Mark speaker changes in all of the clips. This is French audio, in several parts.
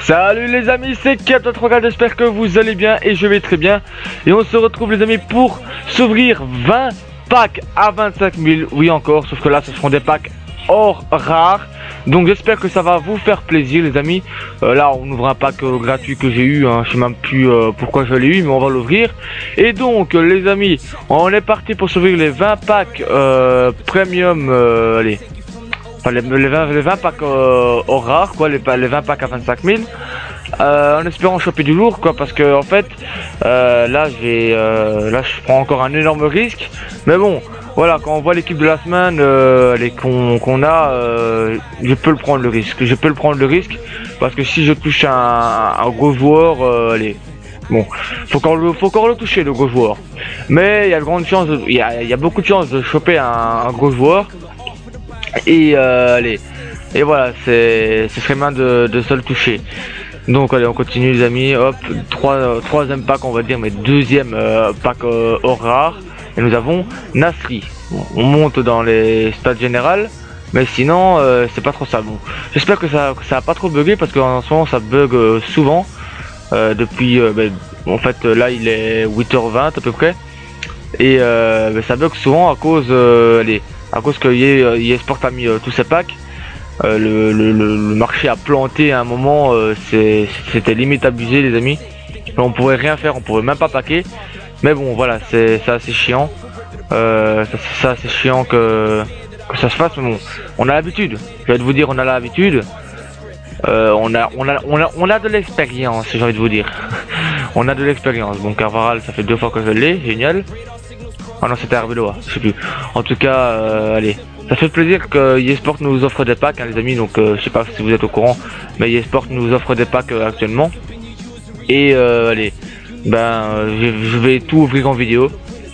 Speaker 1: Salut les amis, c'est Captain3K, j'espère que vous allez bien et je vais très bien. Et on se retrouve les amis pour s'ouvrir 20 packs à 25 000, oui encore, sauf que là ce seront des packs hors rares. Donc j'espère que ça va vous faire plaisir les amis. Là on ouvre un pack gratuit que j'ai eu, hein. Je sais même plus pourquoi je l'ai eu, mais on va l'ouvrir. Et donc les amis, on est parti pour s'ouvrir les 20 packs premium, allez. Enfin, les 20 packs hors rares, quoi, les 20 packs à 25 000. En espérant choper du lourd, quoi, parce que en fait, là je prends encore un énorme risque. Mais bon, voilà, quand on voit l'équipe de la semaine qu'on a, je peux le prendre le risque. Parce que si je touche un gros joueur, allez, bon, faut encore le toucher, le gros joueur. Mais il y a de grandes chances, il y a beaucoup de chances de choper un gros joueur. Et allez, et voilà, ce serait bien de se le toucher. Donc allez, on continue les amis. Hop, troisième pack on va dire, mais deuxième pack hors rare. Et nous avons Nasri. Bon, on monte dans les stades générales, mais sinon c'est pas trop ça. Bon, j'espère que ça a pas trop bugué, parce qu'en ce moment ça bug souvent. Depuis en fait là il est 8h20 à peu près. Et ça bug souvent à cause à cause que EA Sport a mis tous ces packs. Le marché a planté à un moment, c'était limite abusé les amis. On pourrait rien faire, on pourrait même pas packer. Mais bon voilà, c'est assez chiant. C'est assez chiant que ça se fasse, mais bon, on a l'habitude. Je vais vous dire, on a l'habitude. On a de l'expérience, j'ai envie de vous dire. On a de l'expérience. Bon, Carvaral, ça fait 2 fois que je l'ai, génial. Oh non, c'était Arbeloa, je sais plus. En tout cas, allez, ça fait plaisir que EA Sport nous offre des packs, hein, les amis. Donc, je sais pas si vous êtes au courant, mais EA Sport nous offre des packs actuellement. Et allez, je vais tout ouvrir en vidéo,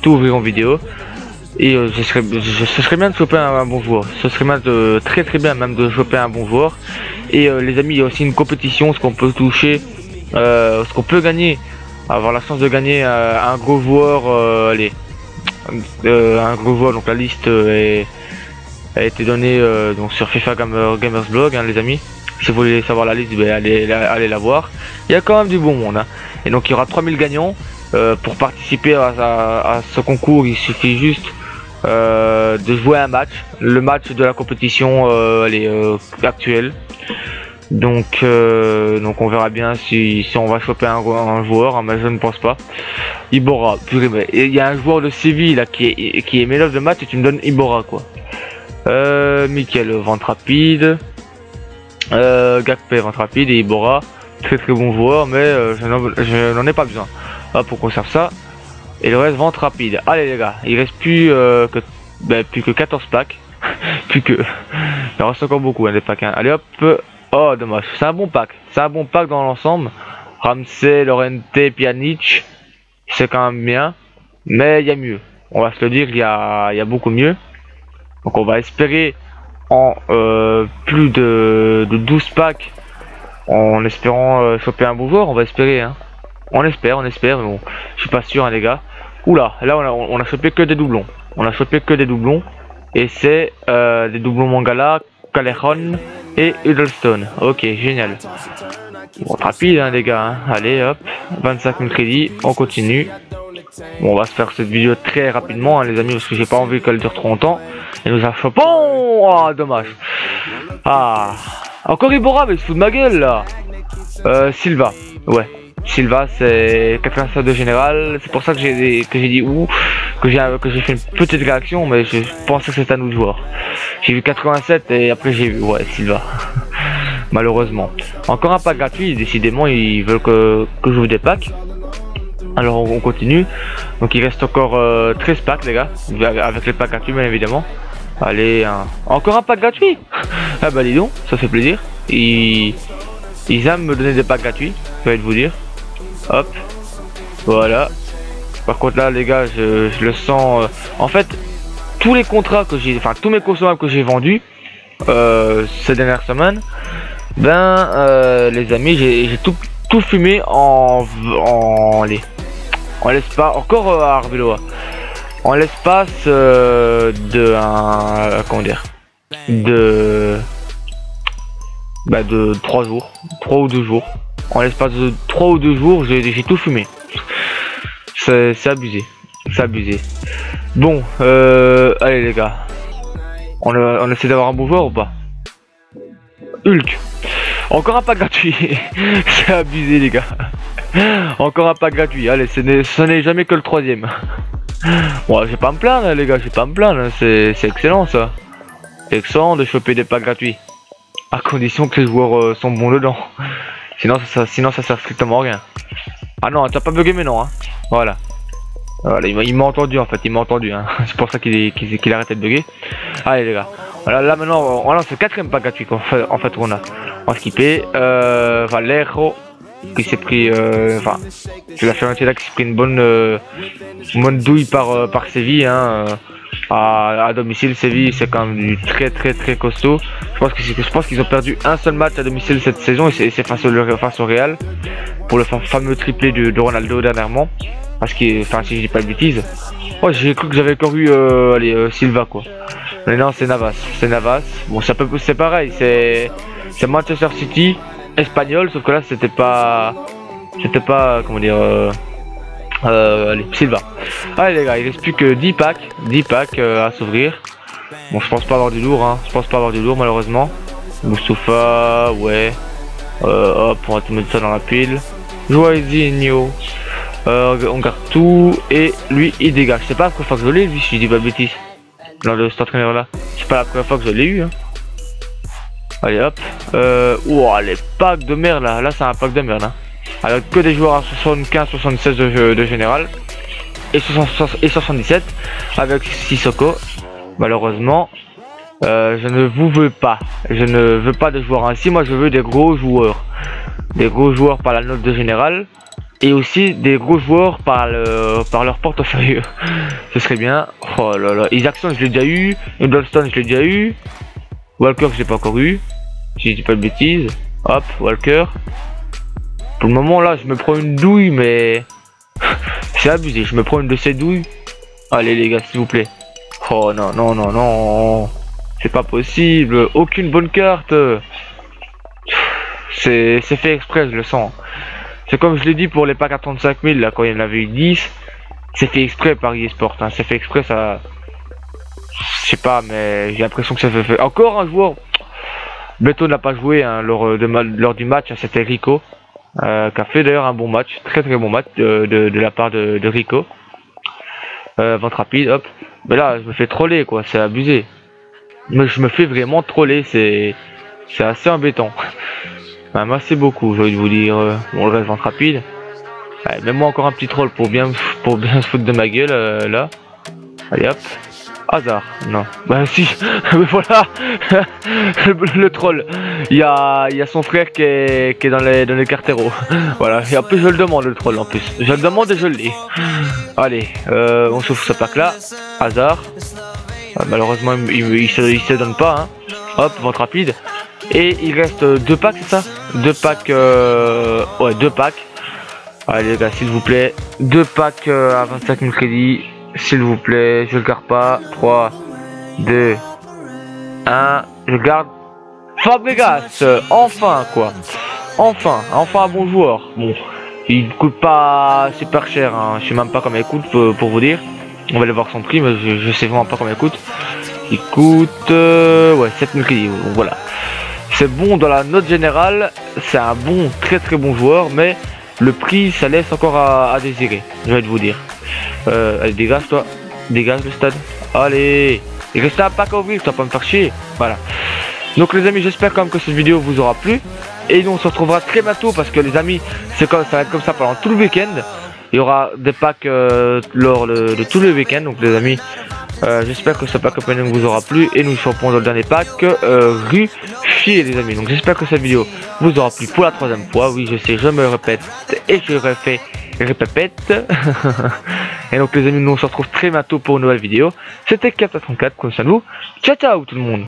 Speaker 1: Et ce serait bien de choper un bon joueur. Ce serait bien très bien même de choper un bon joueur. Et les amis, il y a aussi une compétition, ce qu'on peut toucher, ce qu'on peut gagner, avoir la chance de gagner un gros joueur, allez. Un gros joueur, donc la liste a été donnée donc sur FIFA Gamers Blog, hein, les amis. Si vous voulez savoir la liste, allez la voir. Il y a quand même du bon monde, hein. Et donc il y aura 3000 gagnants. Pour participer à ce concours, il suffit juste de jouer un match, le match de la compétition actuelle. Donc on verra bien si on va choper un joueur, hein, mais je ne pense pas. Iborra, purée, mais il y a un joueur de Séville là qui est meilleur de match et tu me donnes Iborra quoi. Mikel, vente rapide. Gakpé, vente rapide, et Iborra, très bon joueur, mais je n'en ai pas besoin. Hop, on conserve ça. Et le reste, vente rapide. Allez les gars, il reste plus que 14 packs. Il reste encore beaucoup, hein, des packs, hein. Allez hop. Oh dommage, c'est un bon pack dans l'ensemble. Ramsey, Lorente, Pjanic, c'est quand même bien, mais il y a mieux, on va se le dire, il y a beaucoup mieux. Donc on va espérer en plus de 12 packs, en espérant choper un bon joueur. On va espérer, hein. On espère, mais bon, je suis pas sûr, hein, les gars. Oula, là on a chopé que des doublons, et c'est des doublons Mangala, Callejon et Huddlestone. Ok, génial. Bon, rapide, hein, les gars, hein. Allez hop, 25 000 crédits, on continue. Bon, on va se faire cette vidéo très rapidement, hein, les amis, parce que j'ai pas envie qu'elle dure trop longtemps. Et nous a chopé. Oh, dommage. Ah, encore Iborra, mais il se fout de ma gueule là. Silva, ouais. Silva, c'est 87 de général. C'est pour ça que j'ai dit ouh, que j'ai fait une petite réaction, mais je pensais que c'était un autre joueur. J'ai vu 87 et après j'ai vu ouais Silva. Malheureusement. Encore un pack gratuit. Décidément, ils veulent que j'ouvre des packs. Alors on continue. Donc il reste encore 13 packs les gars, avec les packs gratuits bien évidemment. Allez, encore un pack gratuit. Ah bah dis donc, ça fait plaisir. Ils aiment me donner des packs gratuits, je vais vous dire. Hop, voilà. Par contre là les gars, je le sens. En fait, tous les contrats que j'ai, enfin tous mes consommables que j'ai vendus ces dernières semaines, les amis, j'ai tout fumé en l'espace, encore à Arbeloa, en l'espace comment dire, de 3 jours, 3 ou 2 jours. En l'espace de 3 ou 2 jours, j'ai tout fumé. C'est abusé, c'est abusé. Bon, allez les gars, on essaie d'avoir un bon joueur ou pas? Hulk, encore un pack gratuit. C'est abusé les gars. Encore un pack gratuit, allez, ce n'est jamais que le 3ème. Bon, j'ai pas à me plaindre les gars, j'ai pas à me plaindre, c'est excellent ça. C'est excellent de choper des packs gratuits. À condition que les joueurs sont bons dedans. Sinon ça sert strictement à rien. Ah non, t'as pas bugué mais non hein. Voilà. Voilà, il m'a entendu en fait, il m'a entendu hein. C'est pour ça qu'il a arrêté de bugger. Allez les gars. Voilà, là maintenant on lance le 4ème pack gratuit en fait on va skipper. Valero qui s'est pris enfin c'est la Fiorentina qui s'est pris une bonne douille par Séville hein. À domicile, Séville c'est quand même du très costaud. Je pense qu'ils ont perdu un seul match à domicile cette saison et c'est face au Real pour le fameux triplé de Ronaldo dernièrement. Parce que, enfin si je dis pas de bêtises, oh, j'ai cru que j'avais encore eu Silva quoi. Mais non, c'est Navas. Bon, c'est pareil, c'est Manchester City espagnol, sauf que là c'était pas comment dire allez, Silva. Allez les gars, il reste plus que 10 packs à s'ouvrir. Bon, je pense pas avoir du lourd hein, malheureusement. Moustapha, ouais. Hop, on va te mettre ça dans la pile. Joisinho. On garde tout et lui il dégage. C'est pas la première fois que je l'ai lui si je dis pas de bêtises. Dans de cet entraîneur là. C'est pas la première fois que je l'ai eu hein. Allez hop. Ouah les packs de merde là. Là c'est un pack de merde hein. Avec que des joueurs à 75-76 de général. Et 77 avec Sissoko. Malheureusement. Je ne vous veux pas. Je ne veux pas de joueurs ainsi. Moi je veux des gros joueurs. Des gros joueurs par la note de général. Et aussi des gros joueurs par leur portefeuille. Ce serait bien. Oh là là. Isaacson je l'ai déjà eu. Dolston je l'ai déjà eu. Walker je l'ai pas encore eu. Si je dis pas de bêtises. Hop, Walker. Pour le moment là je me prends une douille mais... C'est abusé, je me prends une de ces douilles. Allez les gars s'il vous plaît. Oh non non non non. C'est pas possible. Aucune bonne carte. C'est fait exprès je le sens. C'est comme je l'ai dit pour les packs à 35 000 là quand il y en avait eu 10. C'est fait exprès par eSport hein. C'est fait exprès ça. Je sais pas mais j'ai l'impression que ça fait. Encore un joueur. Beto n'a pas joué hein, lors du match, hein, c'était Rico. Qui a fait d'ailleurs un bon match, très bon match de la part de Rico. Vente rapide, hop. Mais là je me fais troller quoi, c'est abusé. Mais je me fais vraiment troller, c'est assez embêtant. Même assez beaucoup, j'ai envie de vous dire. Bon le reste vente rapide. Allez, mets-moi encore un petit troll pour bien se foutre de ma gueule là. Allez hop. Hasard, non. Bah si, mais voilà. le troll. Il y a son frère qui est dans les carteros. Voilà, et en plus je le demande le troll en plus. Je le demande et je l'ai. Allez, on s'ouvre ce pack là. Hasard. Malheureusement il se donne pas hein. Hop, vente rapide. Et il reste 2 packs, c'est ça? 2 packs, ouais 2 packs. Allez les gars s'il vous plaît. 2 packs à 25 000 crédits. S'il vous plaît, je le garde pas. 3, 2, 1, je garde. Fabregas, enfin quoi. Enfin un bon joueur. Bon, il coûte pas super cher, hein. Je sais même pas combien il coûte pour vous dire. On va aller voir son prix, mais je sais vraiment pas combien il coûte. Il coûte ouais 7000 crédits, donc voilà. C'est bon dans la note générale, c'est un bon, très bon joueur, mais le prix ça laisse encore à désirer, je vais te vous dire. Allez dégage toi, dégage le stade. Allez, il reste un pack à ouvrir, tu vas pas me faire chier. Voilà. Donc les amis, j'espère quand même que cette vidéo vous aura plu. Et nous on se retrouvera très bientôt parce que les amis, ça va être comme ça pendant tout le week-end. Il y aura des packs lors de tout le week-end. Donc les amis, j'espère que ce pack opening vous aura plu. Et nous serons dans le dernier pack Ruffier les amis. Donc j'espère que cette vidéo vous aura plu pour la 3e fois. Oui je sais, je me répète et je refais répète. Et donc les amis, nous on se retrouve très bientôt pour une nouvelle vidéo. C'était Captain34, comme ça nous. Ciao ciao tout le monde.